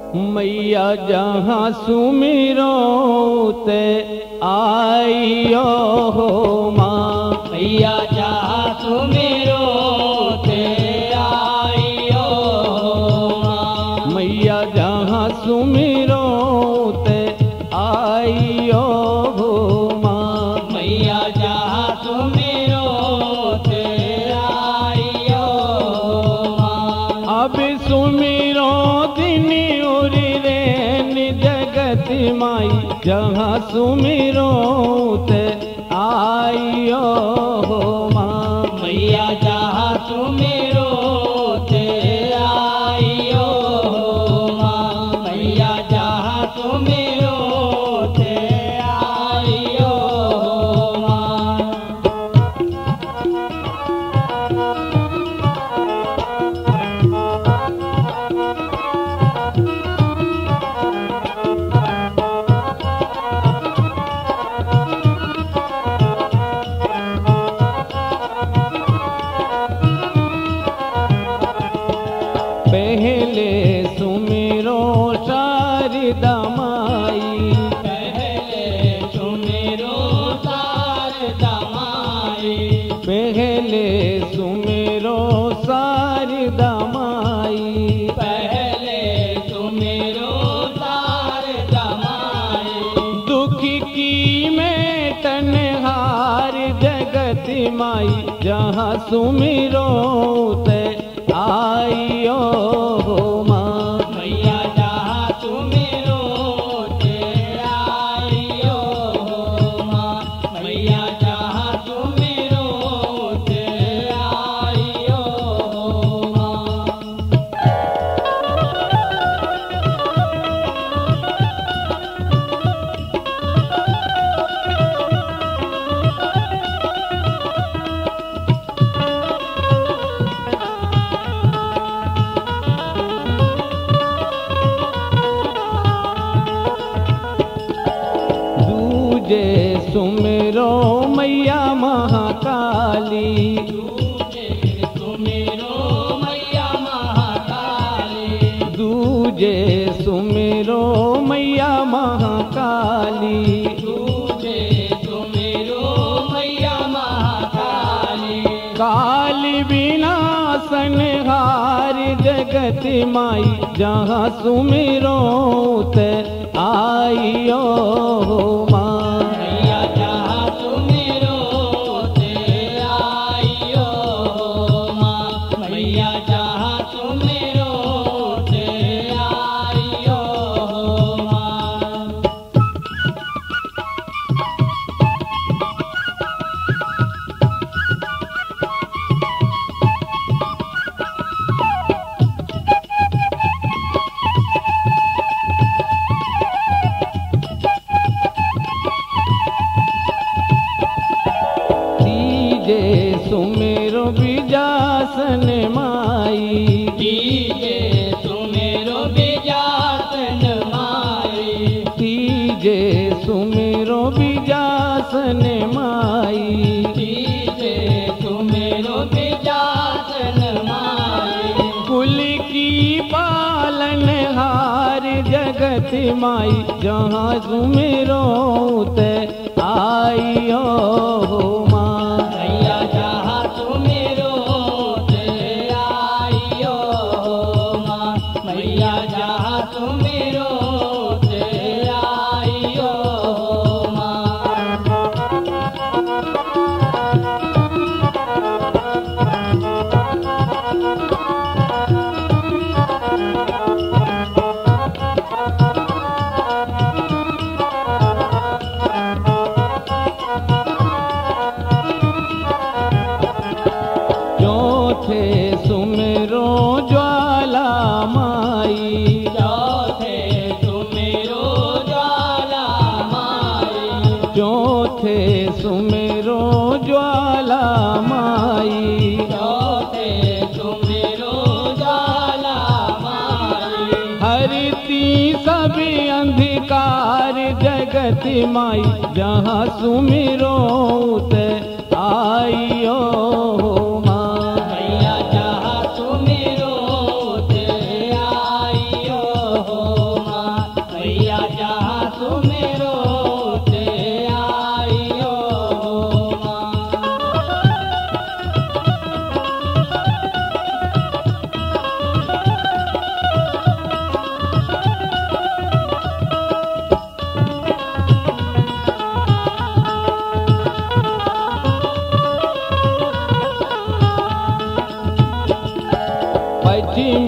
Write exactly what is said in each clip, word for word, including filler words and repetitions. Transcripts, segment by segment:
मैया जहाँ सुमिरो ते आइयो हो माँ। मैया जहाँ सुमिरो ते आइयो हो माँ। मैया जहाँ सुमिरो ते आइयो हो माँ। मैया जहाँ सुमिरो ते आइयो हो माँ। अब सुमिरो दिन उरी रेन जगत माई जहाँ सुमिरो ते आइयो हो माँ। मैया जहाँ सुमिरो ते आइयो हो माँ। मैया जहाँ सुमिरो ते आइयो हो माँ। पहले सुमिरो शारदा माई। पहले सुमिरो शारदा माई। पहले सुमिरो शारदा माई। पहले सुमिरो शारदा माई। दुख की मैं तनहार जगत माई जहाँ सुमिरो ते आइयो हो माँ। मैया जहाँ सुमिरो ते आइयो हो माँ। मैया जहाँ सुमिरो ते आइयो हो माँ। दूजे सुमिरो मैया महाकाली। दूजे सुमिरो मैया महाकाली। दूजे सुमिरो मैया महाकाली। दूजे सुमिरो मैया महाकाली। काली विनाशन हार जगत माई जहाँ सुमिरो ते आइयो हो माँ। मैया जहाँ सुमिरो ते आइयो हो माँ। मैया जहाँ सुमिरो ते आइयो हो माँ। तीजे सुमिरो बिजासन माई। तीजे सुमिरो बिजासन माई। तीजे सुमिरो बिजासन माई। तीजे सुमिरो बिजासन माई। कुल की पालन हार जगत माई जहाँ सुमिरो ते आइयो हो माँ। मैया जहाँ सुमिरो ते आइयो हो माँ। मैया जहाँ सुमिरो ते आइयो हो माँ। चौथे सुमिरो ज्वाला माई। चौथे सुमिरो ज्वाला माई। चौथे सुमिरो ज्वाला माई। चौथे सुमिरो ज्वाला माई। हरती सभी अंधकार जगत माई जहाँ सुमिरो ते आइयो हो माँ। मैया जहाँ सुमिरो ते आइयो हो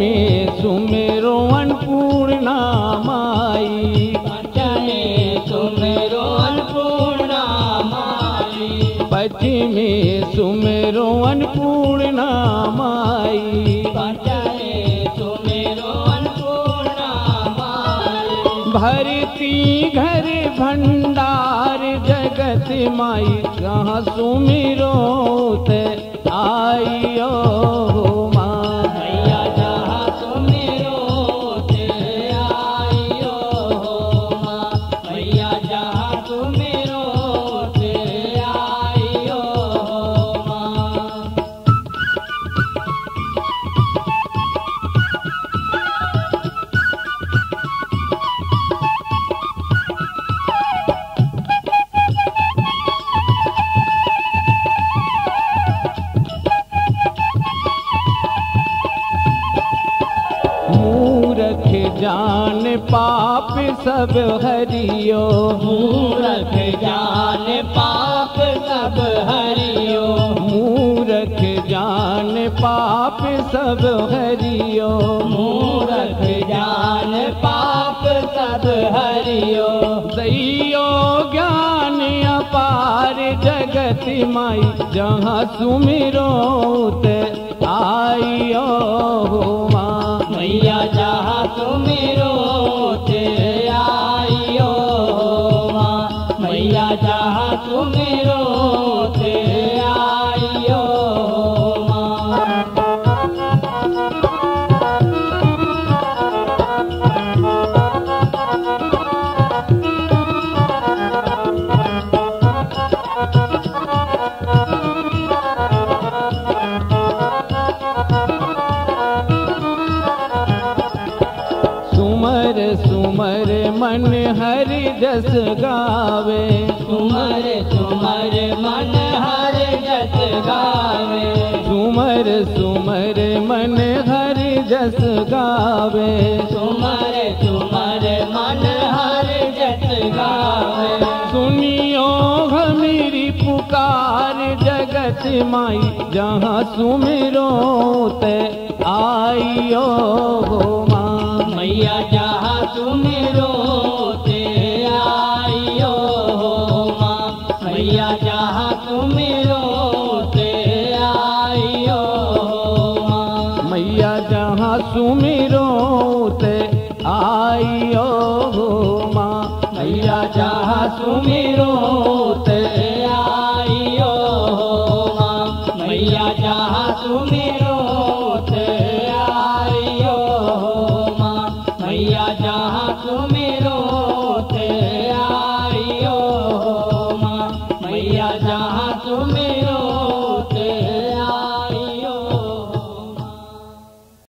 में सुमेरो अन्नपूर्णा माई, पंचमे सुमेरो अन्नपूर्णा माई, पश्चिमे सुमेरो अन्नपूर्णा माई, पंचमे सुमेरो अन्नपूर्णा माई, भरती घर भंडार जगत माई, जहाँ सुमिरो ते आइयो माँ। मैया जहाँ सुमिरो ते आइयो माँ, मैया जहाँ सुमिरो ते आइयो माँ। मूरख जान पाप सब हरियो, मूरख जान पाप सब हरियो, मूरख जान पाप सब हरियो, मूरख जान पाप सब हरियो, दैयो ज्ञान अपार जगत माई, जहाँ सुमिरो ते आइयो माँ। मैया जहाँ सुमिरो ते आइयो माँ, मैया जहाँ सुमिरो ते आइयो माँ। सुमर सुमर मन हरि जस गावे, सुमर सुमर मन हर जस गावे, सुमर सुमर मन हरि जस गावे, सुमर सुमर मन हर जस गावे, सुनियो हमारी पुकार जगत माई, जहाँ सुमिरो ते आइयो माँ। मैया जहाँ सुमिरो ते आइयो माँ, मैया जहाँ सुमिरो ते आइयो माँ। मैया जहाँ सुमिरो ते आइयो माँ, मैया जहाँ सुमिरो ते आइयो माँ, मैया जहाँ सुमिरो ते आइयो माँ, मैया जहाँ सुमिरो ते आइयो माँ, मैया जहाँ सुमिरो